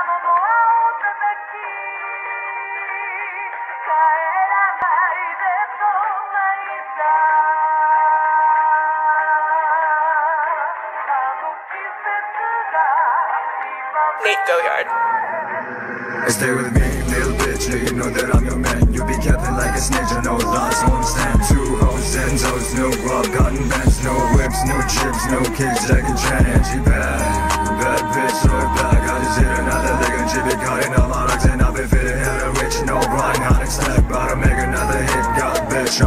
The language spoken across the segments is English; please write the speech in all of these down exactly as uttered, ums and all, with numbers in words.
Nate Goyard. Stay with me, little bitch, yeah, you know that I'm your man. You be capping like a snitch, I know lies won't stand. Two hoes and toes, no guap, cotton bands, no whips, no chips, no kicks, Jackie Chan. She bad, bad bitch, so it black. I just hit another leg and she be cutting up my legs. And I've been fitting her a rich, no Brian Honic stack. About to make another hit, got bitch.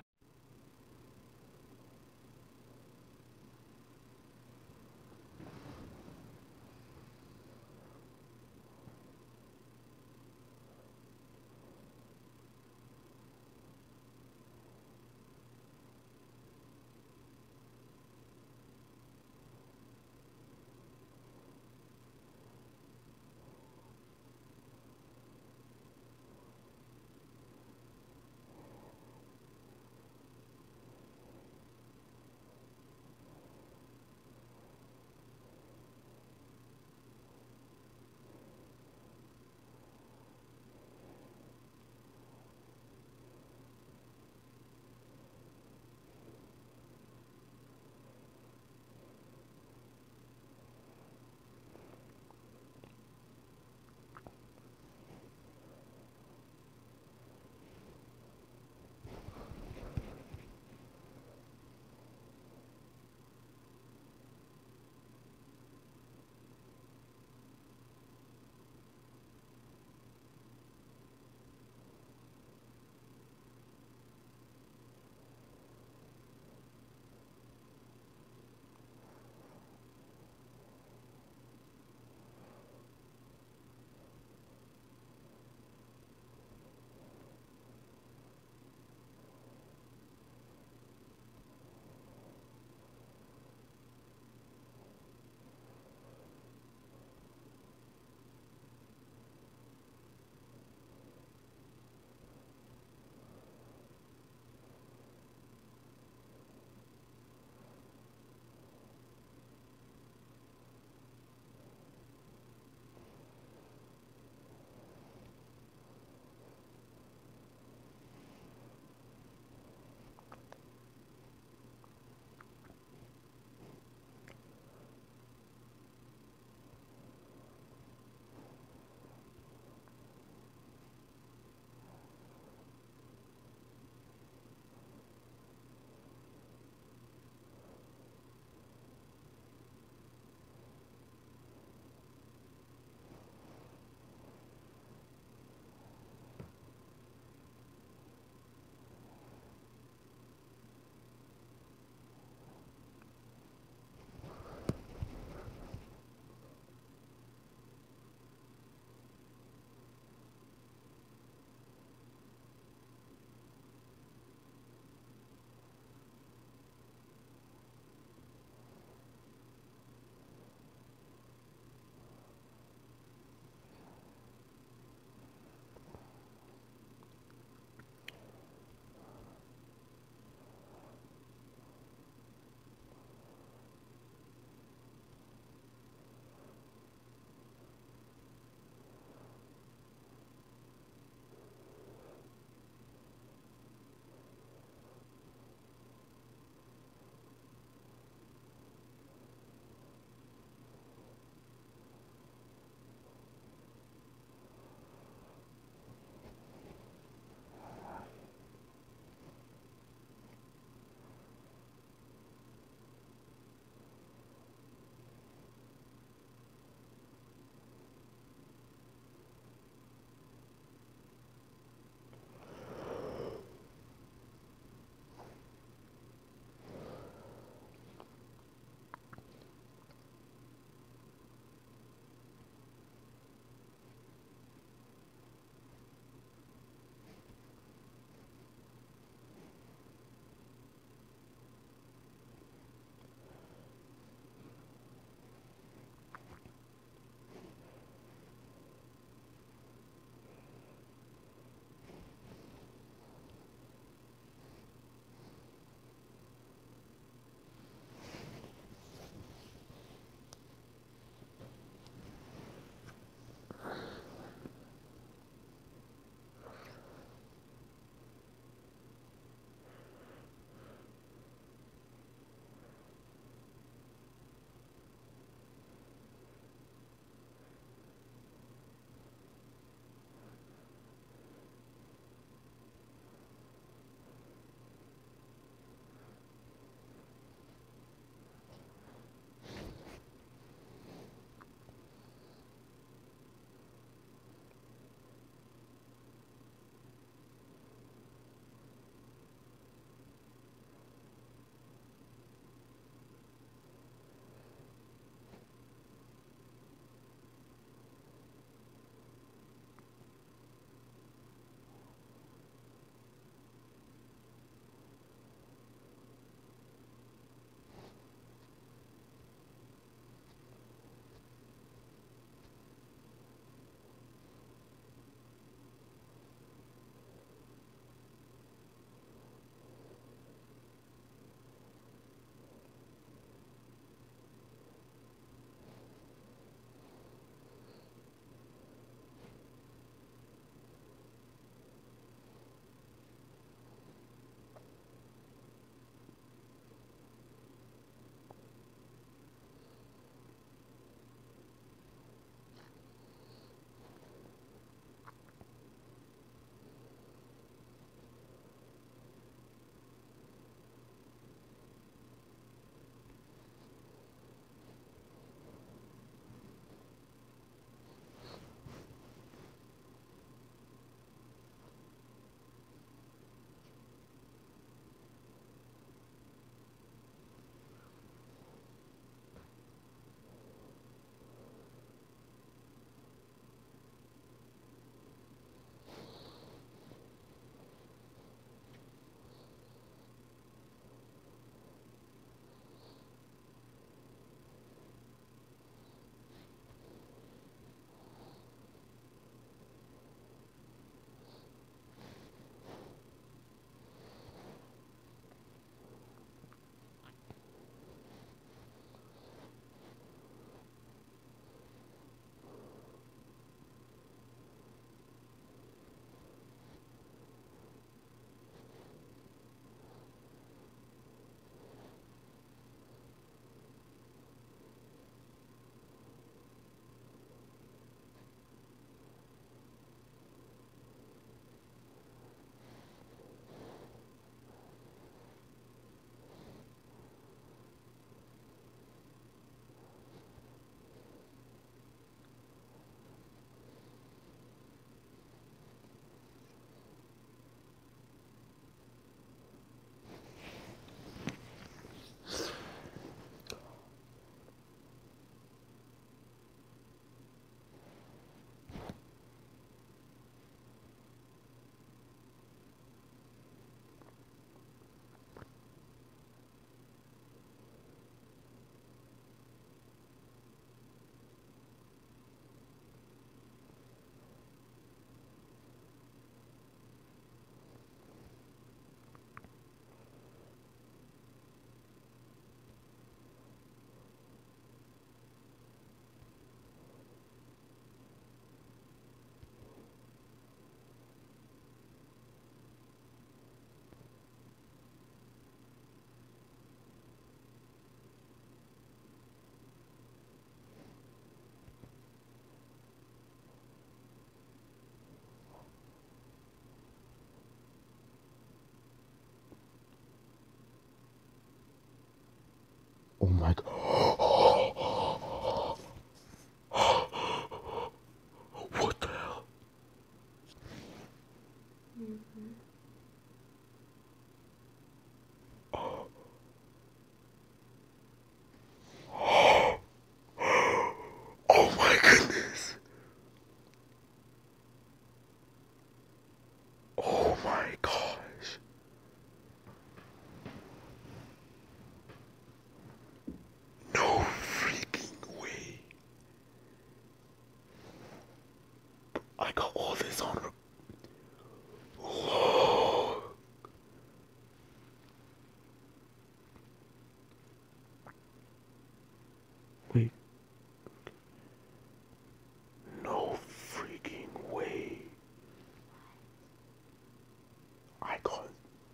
Oh my god. What the hell? Mm-hmm. Oh. Oh my goodness. Oh my gosh. No freaking way. I got all this on. Whoa. Wait. No freaking way. I got.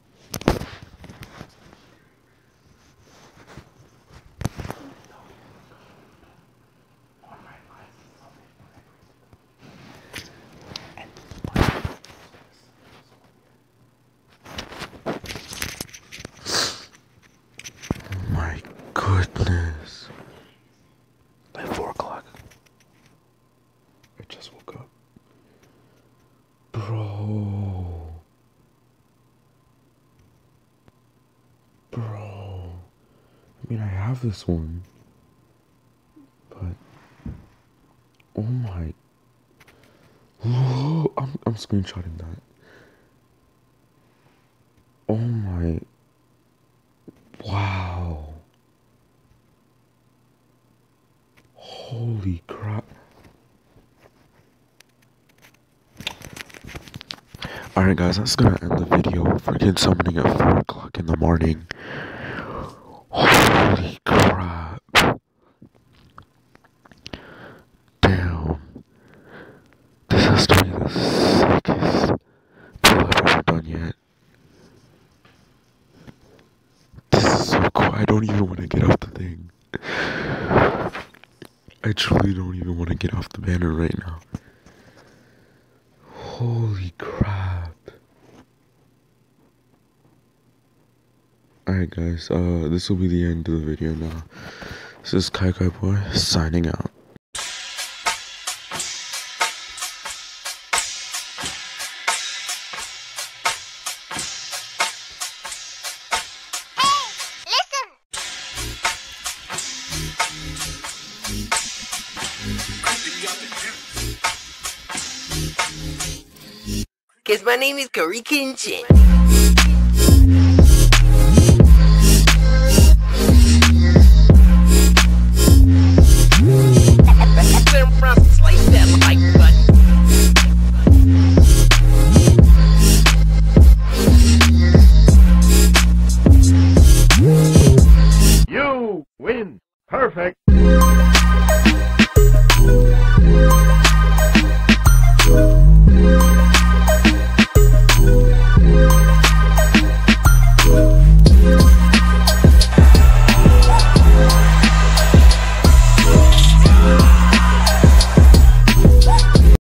My goodness. Like four o'clock. I just woke up. Bro. Bro. I mean, I have this one. But. Oh my. Oh, I'm, I'm screenshotting that. Oh my. Wow. Holy crap. Alright guys, that's gonna end the video. Freaking summoning at four o'clock in the morning. Holy crap. Damn. This has to be the sickest pull I've ever done yet. This is so cool. I don't even want to get off the thing. I truly don't even want to get off the banner right now. Holy crap. Alright guys, uh, this will be the end of the video now. This is Kai Kai Boy signing out. Cause my name is Curry Kinchin.